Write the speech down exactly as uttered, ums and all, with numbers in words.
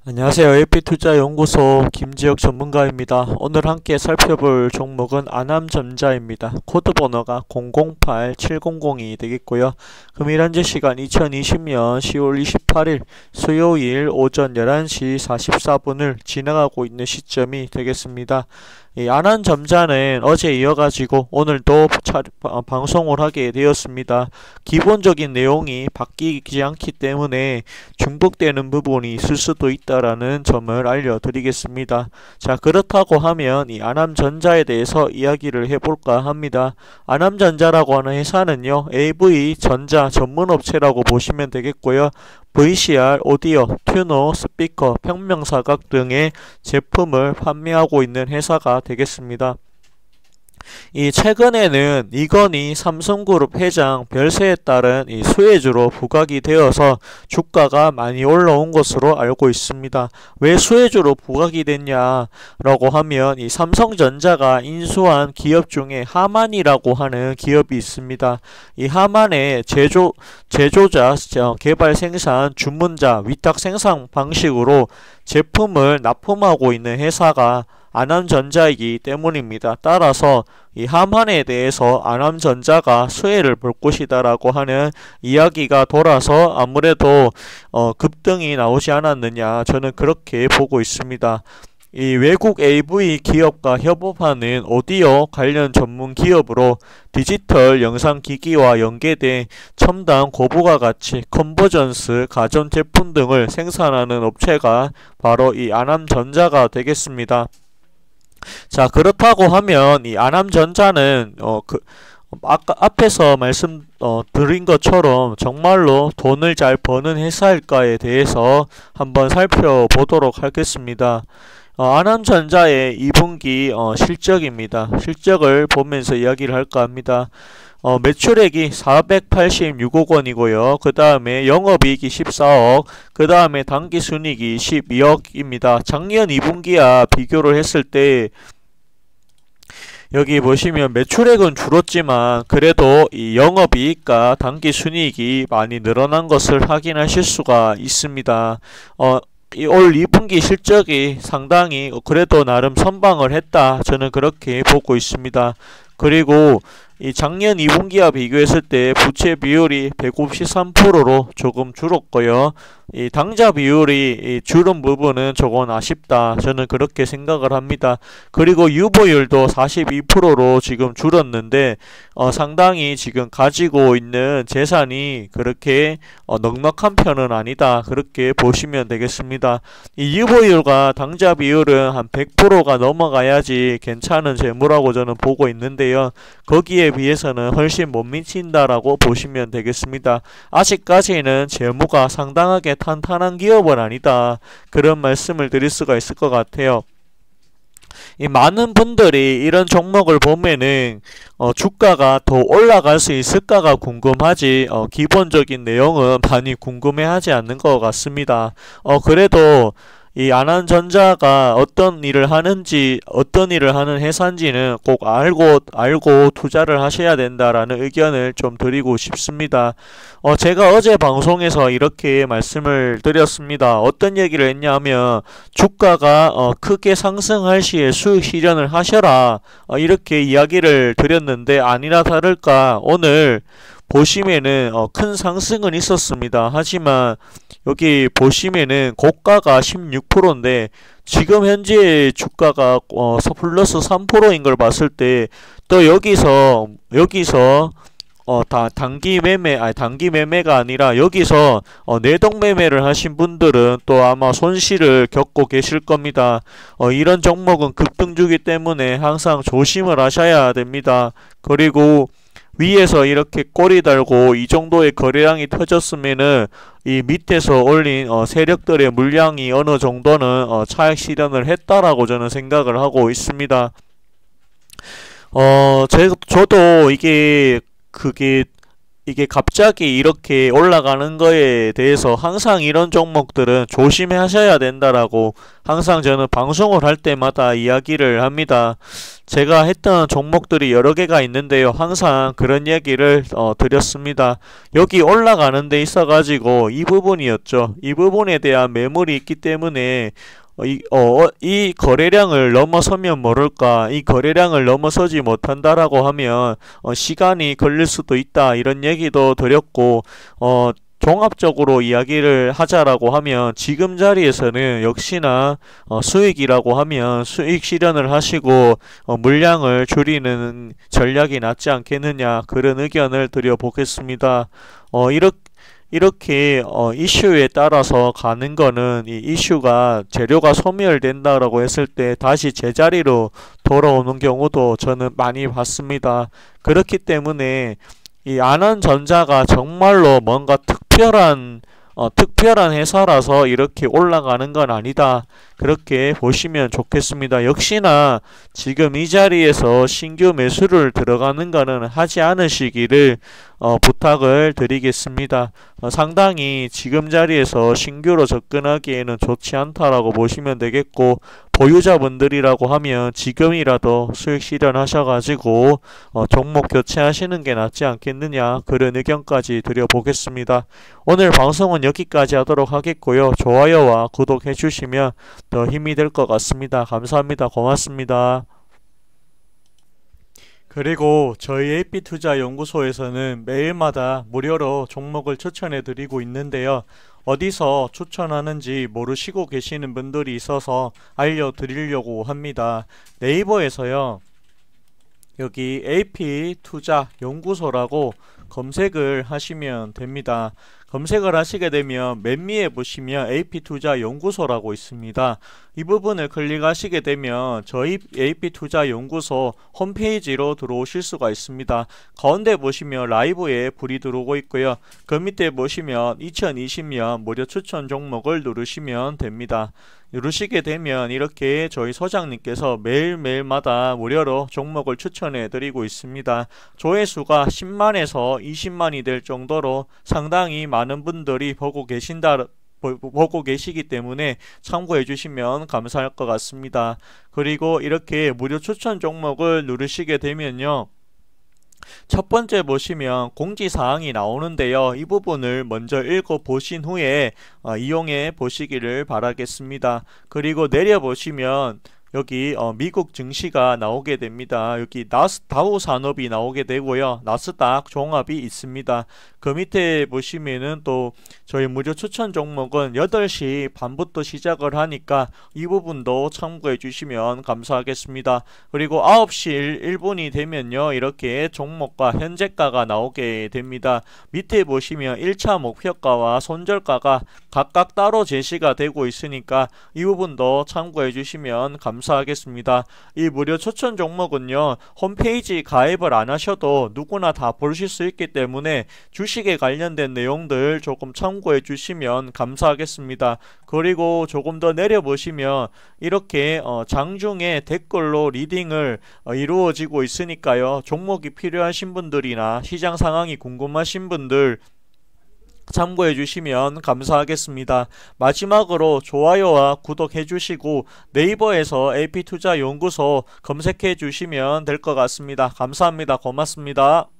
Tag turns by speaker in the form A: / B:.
A: 안녕하세요. 에이피투자연구소 김지혁 전문가입니다. 오늘 함께 살펴볼 종목은 아남전자입니다. 코드 번호가 공공팔 칠공공이 되겠고요. 금일 현재 시간 이천이십년 시월 이십팔일 수요일 오전 열한 시 사십사 분을 지나가고 있는 시점이 되겠습니다. 이 아남전자는 어제 이어가지고 오늘도 차, 어, 방송을 하게 되었습니다. 기본적인 내용이 바뀌지 않기 때문에 중복되는 부분이 있을 수도 있다라는 점을 알려드리겠습니다. 자, 그렇다고 하면 이 아남전자에 대해서 이야기를 해볼까 합니다. 아남전자라고 하는 회사는요, 에이브이전자 전문업체라고 보시면 되겠고요. 브이씨알, 오디오, 튜너, 스피커, 평명사각 등의 제품을 판매하고 있는 회사가 되겠습니다. 이 최근에는 이건희 삼성그룹 회장 별세에 따른 이 수혜주로 부각이 되어서 주가가 많이 올라온 것으로 알고 있습니다. 왜 수혜주로 부각이 됐냐라고 하면 이 삼성전자가 인수한 기업 중에 하만이라고 하는 기업이 있습니다. 이 하만의 제조, 제조자, 개발 생산, 주문자, 위탁 생산 방식으로 제품을 납품하고 있는 회사가 아남전자이기 때문입니다. 따라서 이 하만에 대해서 아남전자가 수혜를 볼 것이다라고 하는 이야기가 돌아서 아무래도 어, 급등이 나오지 않았느냐, 저는 그렇게 보고 있습니다. 이 외국 에이브이 기업과 협업하는 오디오 관련 전문 기업으로 디지털 영상기기와 연계된 첨단 고부가 가치, 컨버전스, 가전제품 등을 생산하는 업체가 바로 이 아남전자가 되겠습니다. 자, 그렇다고 하면 이 아남전자는 어 그 아까 앞에서 말씀 어, 드린 것처럼 정말로 돈을 잘 버는 회사일까에 대해서 한번 살펴보도록 하겠습니다. 어, 아남전자의 이 분기 어, 실적입니다. 실적을 보면서 이야기를 할까 합니다. 어, 매출액이 사백팔십육억 원이고요. 그 다음에 영업이익이 십사억, 그 다음에 당기순이익이 십이억입니다. 작년 이 분기와 비교를 했을 때 여기 보시면 매출액은 줄었지만 그래도 이 영업이익과 당기순이익이 많이 늘어난 것을 확인하실 수가 있습니다. 어, 올 이 분기 실적이 상당히 그래도 나름 선방을 했다, 저는 그렇게 보고 있습니다. 그리고 이 작년 이 분기와 비교했을 때 부채 비율이 백오십삼 퍼센트로 조금 줄었고요. 이 당좌 비율이 이 줄은 부분은 조금 아쉽다, 저는 그렇게 생각을 합니다. 그리고 유보율도 사십이 퍼센트로 지금 줄었는데 어, 상당히 지금 가지고 있는 재산이 그렇게 어, 넉넉한 편은 아니다, 그렇게 보시면 되겠습니다. 이 유보율과 당좌 비율은 한 백 퍼센트가 넘어가야지 괜찮은 재무라고 저는 보고 있는데요. 거기에 비해서는 훨씬 못 미친다라고 보시면 되겠습니다. 아직까지는 재무가 상당하게 탄탄한 기업은 아니다, 그런 말씀을 드릴 수가 있을 것 같아요. 이 많은 분들이 이런 종목을 보면은 어, 주가가 더 올라갈 수 있을까가 궁금하지 어, 기본적인 내용은 많이 궁금해하지 않는 것 같습니다. 어, 그래도 이 아남전자가 어떤 일을 하는지, 어떤 일을 하는 회사인지는 꼭 알고 알고 투자를 하셔야 된다라는 의견을 좀 드리고 싶습니다. 어, 제가 어제 방송에서 이렇게 말씀을 드렸습니다. 어떤 얘기를 했냐면 주가가 어, 크게 상승할 시에 수익 실현을 하셔라, 어, 이렇게 이야기를 드렸는데 아니나 다를까 오늘 보시면은 어, 큰 상승은 있었습니다. 하지만 여기 보시면은 고가가 십육 퍼센트인데 지금 현재 주가가 어, 플러스 삼 퍼센트인 걸 봤을 때 또 여기서 여기서 어, 다 단기 매매, 아니 단기 매매가 아니라 여기서 어, 내동 매매를 하신 분들은 또 아마 손실을 겪고 계실 겁니다. 어, 이런 종목은 급등주기 때문에 항상 조심을 하셔야 됩니다. 그리고 위에서 이렇게 꼬리 달고 이 정도의 거래량이 터졌으면은 이 밑에서 올린 어, 세력들의 물량이 어느 정도는 어, 차익 실현을 했다라고 저는 생각을 하고 있습니다. 어, 제, 저도 이게 그게 이게 갑자기 이렇게 올라가는 거에 대해서 항상 이런 종목들은 조심하셔야 된다라고 항상 저는 방송을 할 때마다 이야기를 합니다. 제가 했던 종목들이 여러 개가 있는데요. 항상 그런 얘기를 어, 드렸습니다. 여기 올라가는 데 있어 가지고 이 부분이었죠. 이 부분에 대한 매물이 있기 때문에 어, 이, 어, 이 거래량을 넘어서면 모를까, 이 거래량을 넘어서지 못한다라고 하면 어, 시간이 걸릴 수도 있다, 이런 얘기도 드렸고, 어, 종합적으로 이야기를 하자라고 하면 지금 자리에서는 역시나 어, 수익이라고 하면 수익 실현을 하시고 어, 물량을 줄이는 전략이 낫지 않겠느냐, 그런 의견을 드려보겠습니다. 어, 이렇게 이렇게 어, 이슈에 따라서 가는 거는 이 이슈가 재료가 소멸된다라고 했을 때 다시 제자리로 돌아오는 경우도 저는 많이 봤습니다. 그렇기 때문에 이 안원전자가 정말로 뭔가 특별한 어, 특별한 회사라서 이렇게 올라가는 건 아니다, 그렇게 보시면 좋겠습니다. 역시나 지금 이 자리에서 신규 매수를 들어가는 거는 하지 않으시기를 어, 부탁을 드리겠습니다. 어, 상당히 지금 자리에서 신규로 접근하기에는 좋지 않다라고 보시면 되겠고, 보유자분들이라고 하면 지금이라도 수익 실현하셔가지고 어, 종목 교체하시는 게 낫지 않겠느냐, 그런 의견까지 드려보겠습니다. 오늘 방송은 여기까지 하도록 하겠고요. 좋아요와 구독 해주시면 더 힘이 될 것 같습니다. 감사합니다. 고맙습니다. 그리고 저희 에이피투자연구소에서는 매일마다 무료로 종목을 추천해 드리고 있는데요. 어디서 추천하는지 모르시고 계시는 분들이 있어서 알려드리려고 합니다. 네이버에서요, 여기 에이피투자연구소라고 검색을 하시면 됩니다. 검색을 하시게 되면 맨 위에 보시면 에이피투자연구소라고 있습니다. 이 부분을 클릭하시게 되면 저희 에이피투자연구소 홈페이지로 들어오실 수가 있습니다. 가운데 보시면 라이브에 불이 들어오고 있고요. 그 밑에 보시면 이천이십 년 무료 추천 종목을 누르시면 됩니다. 누르시게 되면 이렇게 저희 소장님께서 매일매일마다 무료로 종목을 추천해 드리고 있습니다. 조회수가 십만에서 이십만이 될 정도로 상당히 많은 분들이 보고 계신다 보고 계시기 때문에 참고해 주시면 감사할 것 같습니다. 그리고 이렇게 무료 추천 종목을 누르시게 되면요, 첫 번째 보시면 공지사항이 나오는데요. 이 부분을 먼저 읽어보신 후에 어, 이용해 보시기를 바라겠습니다. 그리고 내려보시면 여기 어, 미국 증시가 나오게 됩니다. 여기 나스, 다우 산업이 나오게 되고요. 나스닥 종합이 있습니다. 그 밑에 보시면은 또 저희 무료 추천 종목은 여덟 시 반부터 시작을 하니까 이 부분도 참고해 주시면 감사하겠습니다. 그리고 아홉 시 일 분이 되면요, 이렇게 종목과 현재가가 나오게 됩니다. 밑에 보시면 일 차 목표가와 손절가가 각각 따로 제시가 되고 있으니까 이 부분도 참고해 주시면 감사하겠습니다. 이 무료 추천 종목은요, 홈페이지 가입을 안 하셔도 누구나 다 보실 수 있기 때문에 주식에 관련된 내용들 조금 참고해 주시면 감사하겠습니다. 그리고 조금 더 내려보시면 이렇게 어, 장중에 댓글로 리딩을 어, 이루어지고 있으니까요, 종목이 필요하신 분들이나 시장 상황이 궁금하신 분들 참고해 주시면 감사하겠습니다. 마지막으로 좋아요와 구독해 주시고 네이버에서 에이피투자연구소 검색해 주시면 될 것 같습니다. 감사합니다. 고맙습니다.